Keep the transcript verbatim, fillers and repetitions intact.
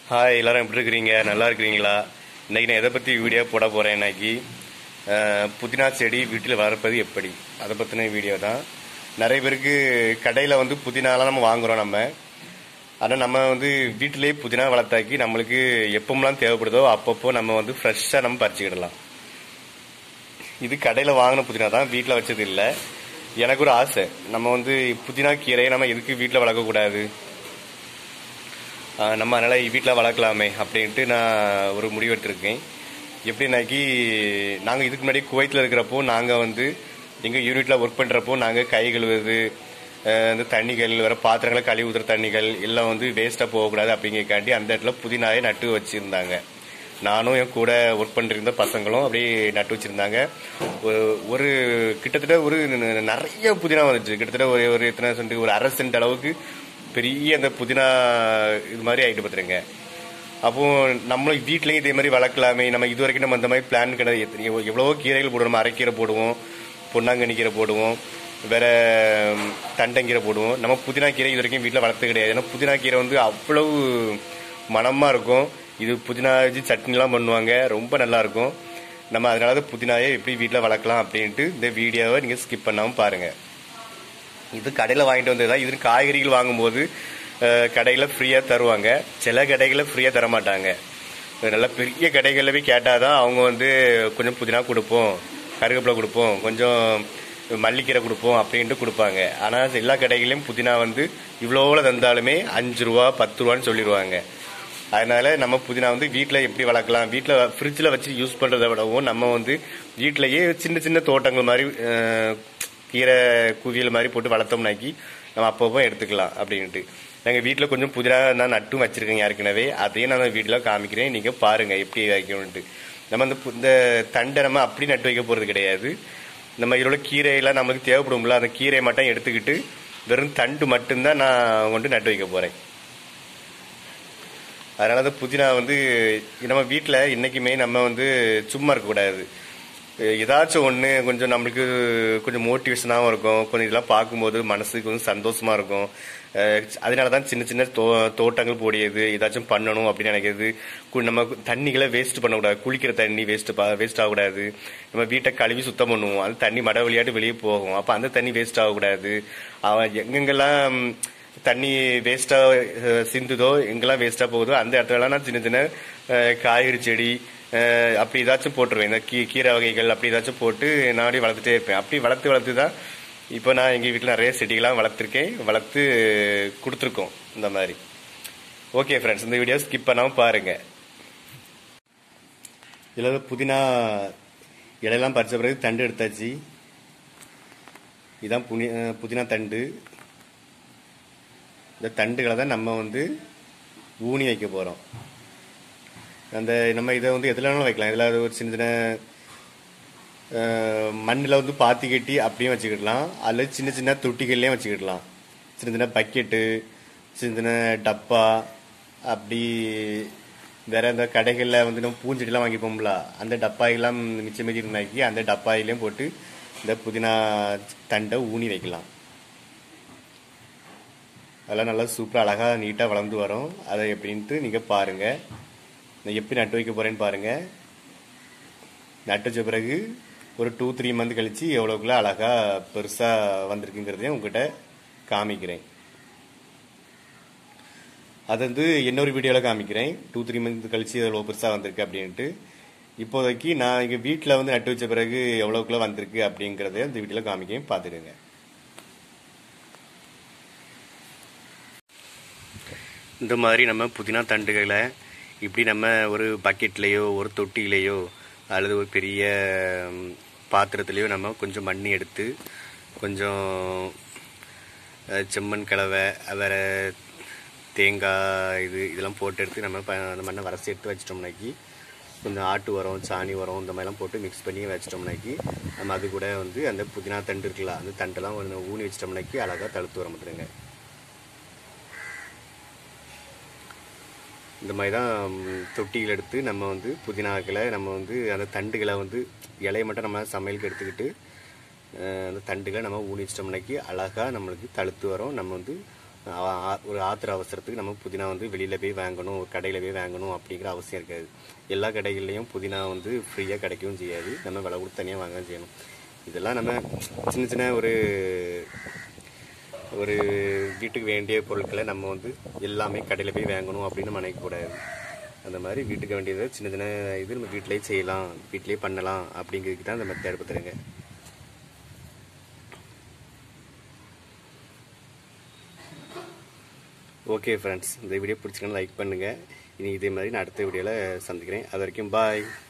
Hi எல்லாரும் எப்படி இருக்கிறீங்க? நல்லா இருக்கிறீங்களா? இன்றைக்கி நான் எதை பற்றி வீடியோ போட போகிறேன். இன்னைக்கு புதினா செடி வீட்டில் வளர்ப்பது எப்படி, அதை பற்றின வீடியோ தான். நிறைய பேருக்கு கடையில் வந்து புதினாலாம் நம்ம வாங்குகிறோம் நம்ம. ஆனால் நம்ம வந்து வீட்டிலேயே புதினா வளர்த்தாக்கி நம்மளுக்கு எப்போமெல்லாம் தேவைப்படுதோ அப்பப்போ நம்ம வந்து ஃப்ரெஷ்ஷாக நம்ம பறிச்சுக்கிடலாம். இது கடையில் வாங்கின புதினா தான், வீட்டில் வச்சது இல்லை. எனக்கு ஒரு ஆசை, நம்ம வந்து புதினா கீரையை நம்ம எதுக்கு வீட்டில் வளர்க்கக்கூடாது, நம்ம அதனால் வீட்டில் வளர்க்கலாமே அப்படின்ட்டு நான் ஒரு முடிவு எடுத்திருக்கேன். எப்படின்னாக்கி நாங்கள் இதுக்கு முன்னாடி குவைத்தில் இருக்கிறப்போ நாங்கள் வந்து எங்கள் யூனிட்டில் ஒர்க் பண்ணுறப்போ நாங்கள் கை கழுவுறது, இந்த தண்ணிகள் வேறு பாத்திரங்களை கழுவி ஊற்றுற தண்ணிகள் எல்லாம் வந்து வேஸ்ட்டாக போகக்கூடாது அப்படிங்கிறக்காண்டி அந்த இடத்துல புதினாயை நட்டு வச்சுருந்தாங்க. நானும் என் கூட ஒர்க் பண்ணிருந்த பசங்களும் அப்படியே நட்டு வச்சுருந்தாங்க. ஒரு கிட்டத்தட்ட ஒரு நிறைய புதினா வந்துச்சு. கிட்டத்தட்ட ஒரு ஒரு எத்தனை சென்ட், ஒரு அரை சென்ட் அளவுக்கு பெரிய அந்த புதினா இது மாதிரி ஆகிட்டு பார்த்துருங்க. அப்போ நம்மளும் வீட்லேயும் இதே மாதிரி வளர்க்கலாமே. நம்ம இது வரைக்கும் நம்ம அந்த மாதிரி பிளான் கிடையாது. எவ்வளவோ கீரைகள் போடுவோம். நம்ம அரைக்கீரை போடுவோம், பொன்னாங்கண்ணி கீரை போடுவோம், வேற தண்டங்கீரை போடுவோம். நம்ம புதினா கீரை இது வரைக்கும் வீட்டில் வளர்த்து கிடையாது. ஏன்னா புதினா கீரை வந்து அவ்வளவு மனமாக இருக்கும். இது புதினா வச்சு சட்னிலாம் பண்ணுவாங்க, ரொம்ப நல்லா இருக்கும். நம்ம அதனால தான் புதினாயை எப்படி வீட்டில் வளர்க்கலாம் அப்படின்ட்டு இந்த வீடியோவை நீங்கள் ஸ்கிப் பண்ணாமல் பாருங்கள். இது கடையில் வாங்கிட்டு வந்தது தான். இது காய்கறிகள் வாங்கும்போது கடையில் ஃப்ரீயாக தருவாங்க, சில கடைகளில் ஃப்ரீயாக தரமாட்டாங்க. நல்ல பெரிய கடைகளில் போய் கேட்டால் தான் அவங்க வந்து கொஞ்சம் புதினா கொடுப்போம், கருவேப்பிலை கொடுப்போம், கொஞ்சம் மல்லிக்கீரை கொடுப்போம் அப்படின்ட்டு கொடுப்பாங்க. ஆனால் எல்லா கடைகளையும் புதினா வந்து இவ்வளோவில் தந்தாலுமே அஞ்சு ரூபா பத்து ரூபான்னு சொல்லிடுவாங்க. அதனால நம்ம புதினா வந்து வீட்டில் எப்படி வளர்க்கலாம், வீட்டில் ஃப்ரிட்ஜில் வச்சு யூஸ் பண்ணுறதை விடவும் நம்ம வந்து வீட்டிலையே சின்ன சின்ன தோட்டங்கள் மாதிரி கீரை குவியல் மாதிரி போட்டு வளர்த்தோம்னாக்கி நம்ம அப்பப்போ எடுத்துக்கலாம் அப்படின்ட்டு. நாங்கள் வீட்டில் கொஞ்சம் புதினா நான் நட்டும் வச்சுருக்கேங்க ஏற்கனவே. அதையும் நான் வீட்டில் காமிக்கிறேன், நீங்கள் பாருங்கள் எப்படி வைக்கணுன்ட்டு. நம்ம அந்த இந்த தண்டை நம்ம அப்படி நட்டு வைக்க போகிறது கிடையாது. நம்ம இதில் உள்ள கீரையெல்லாம் நமக்கு தேவைப்படும்ல, அந்த கீரையை மட்டும் எடுத்துக்கிட்டு வெறும் தண்டு மட்டும்தான் நான் கொண்டு நட்டு வைக்க போகிறேன். அதனால தான் புதினா வந்து நம்ம வீட்டில் இன்றைக்குமே நம்ம வந்து சும்மா இருக்கக்கூடாது. ஏதாச்சும் ஒன்று கொஞ்சம் நம்மளுக்கு கொஞ்சம் மோட்டிவேஷனாகவும் இருக்கும், கொஞ்சம் இதெல்லாம் பார்க்கும்போது மனசுக்கு கொஞ்சம் சந்தோஷமாக இருக்கும். அதனால தான் சின்ன சின்ன தோ தோட்டங்கள் போடியது, ஏதாச்சும் பண்ணணும் அப்படின்னு நினைக்கிறது. நம்ம தண்ணிகளை வேஸ்ட் பண்ணக்கூடாது, குளிக்கிற தண்ணி வேஸ்ட் வேஸ்ட் ஆகக்கூடாது. நம்ம வீட்டை கழுவி சுத்தம் பண்ணுவோம், அந்த தண்ணி மட வழியாட்டு வெளியே போகும், அப்போ அந்த தண்ணி வேஸ்ட் ஆகக்கூடாது. அவன் எங்கெங்கெல்லாம் தண்ணி வேஸ்ட்டாக சிந்துதோ, எங்கெல்லாம் வேஸ்ட்டாக போகுதோ அந்த இடத்துலலாம் நான் சின்ன சின்ன காய்கறி செடி அப்படி ஏதாச்சும் போட்டுருவேன். இந்த கீ கீரை வகைகள் அப்படி ஏதாச்சும் போட்டு நானே வளர்த்துட்டே இருப்பேன். அப்படி வளர்த்து வளர்த்து தான் இப்போ நான் எங்கள் வீட்டில் நிறைய செடிகள்லாம் வளர்த்துருக்கேன், வளர்த்து கொடுத்துருக்கோம் இந்த மாதிரி. ஓகே ஃப்ரெண்ட்ஸ், இந்த வீடியோ ஸ்கிப் பண்ணாமல் பாருங்கள். இதில் புதினா இலையெல்லாம் பறித்த பிறகு தண்டு எடுத்தாச்சு. இதுதான் புனி புதினா தண்டு. இந்த தண்டுகளை தான் நம்ம வந்து ஊனி வைக்க போகிறோம். அந்த நம்ம இதை வந்து எதுலனாலும் வைக்கலாம். இதில் ஒரு சின்ன சின்ன மண்ணில் வந்து பாத்தி கட்டி அப்படியும் வச்சுக்கிடலாம், அதில் சின்ன சின்ன தொட்டிகள்லேயும் வச்சுக்கிடலாம். சின்ன சின்ன பக்கெட்டு, சின்ன சின்ன டப்பா, அப்படி வேற இந்த கடைகளில் வந்து நம்ம பூஞ்செடிலாம் வாங்கிப்போம்ல, அந்த டப்பாயெல்லாம் மிச்சம் மீதி இருந்தாக்கி அந்த டப்பாயிலையும் போட்டு இந்த புதினா தண்டை ஊனி வைக்கலாம். அதெல்லாம் நல்லா சூப்பராக அழகாக நீட்டாக வளர்ந்து வரும். அதை எப்படின்ட்டு நீங்கள் பாருங்கள். நான் எப்படி நட்டு வைக்க போகிறேன்னு பாருங்கள். நட்டு வச்ச பிறகு ஒரு டூ த்ரீ மந்த் கழித்து எவ்வளோக்குள்ள அழகாக பெருசாக வந்திருக்குங்கிறதையும் உங்கள்கிட்ட காமிக்கிறேன். அது வந்து இன்னொரு வீடியோவில் காமிக்கிறேன், டூ த்ரீ மந்த் கழித்து எவ்வளோ பெருசாக வந்திருக்கு அப்படின்ட்டு. இப்போதைக்கு நான் எங்கள் வீட்டில் வந்து நட்டு வச்ச பிறகு எவ்வளோக்குள்ள வந்திருக்கு அப்படிங்கிறத இந்த வீடியோவில் காமிக்கிறேன், பார்த்துடுங்க. இந்த மாதிரி நம்ம புதினா தண்டுகளை இப்படி நம்ம ஒரு பக்கெட்லேயோ ஒரு தொட்டிலேயோ அல்லது ஒரு பெரிய பாத்திரத்துலேயோ நம்ம கொஞ்சம் மண்ணி எடுத்து கொஞ்சம் செம்மண் கலவை வேறு தேங்காய் இது இதெல்லாம் போட்டு எடுத்து நம்ம அந்த மண்ணை வரைச்சி எடுத்து வச்சிட்டோம்னாக்கி கொஞ்சம் ஆட்டு உரம், சாணி உரம் இந்த மாதிரிலாம் போட்டு மிக்ஸ் பண்ணி வச்சிட்டோம்னாக்கி நம்ம அது கூட வந்து அந்த புதினா தண்டு இருக்குல்ல, அந்த தண்டெல்லாம் கொஞ்சம் ஊனி வச்சிட்டோம்னாக்கி அழகாக தழுத்து வர மாட்டேங்க. இந்த மாதிரி தான் தொட்டிகள் எடுத்து நம்ம வந்து புதினாக்களை நம்ம வந்து அந்த தண்டுகளை வந்து இலையை மட்டும் நம்ம சமையலுக்கு எடுத்துக்கிட்டு அந்த தண்டுகளை நம்ம ஊனி வச்சிட்டோம்னாக்கி அழகாக நம்மளுக்கு தழுத்து வரும். நம்ம வந்து ஒரு ஆத்திர அவசரத்துக்கு நம்ம புதினா வந்து வெளியில் போய் வாங்கணும், ஒரு கடையில் போய் வாங்கணும் அப்படிங்கிற அவசியம் இருக்காது. எல்லா கடைகள்லையும் புதினா வந்து ஃப்ரீயாக கிடைக்கவும் செய்யாது, நம்ம விலை கொடுத்து தனியாக வாங்க செய்யணும். இதெல்லாம் நம்ம சின்ன சின்ன ஒரு ஒரு வீட்டுக்கு வேண்டிய பொருட்களை நம்ம வந்து எல்லாமே கடையில் போய் வாங்கணும் அப்படின்னு நம்ம நினைக்கக்கூடாது. அந்த மாதிரி வீட்டுக்கு வேண்டியதை சின்ன சின்ன இது நம்ம வீட்டிலேயே செய்யலாம், வீட்டிலேயே பண்ணலாம் அப்படிங்கிறதுக்கு தான் இந்த மெத்தட் பத்துறேங்க. ஓகே ஃப்ரெண்ட்ஸ், இந்த வீடியோ பிடிச்சிங்கன்னா லைக் பண்ணுங்கள். இனி இதே மாதிரி நான் அடுத்த வீடியோவில் சந்திக்கிறேன். அது வரைக்கும் பாய்.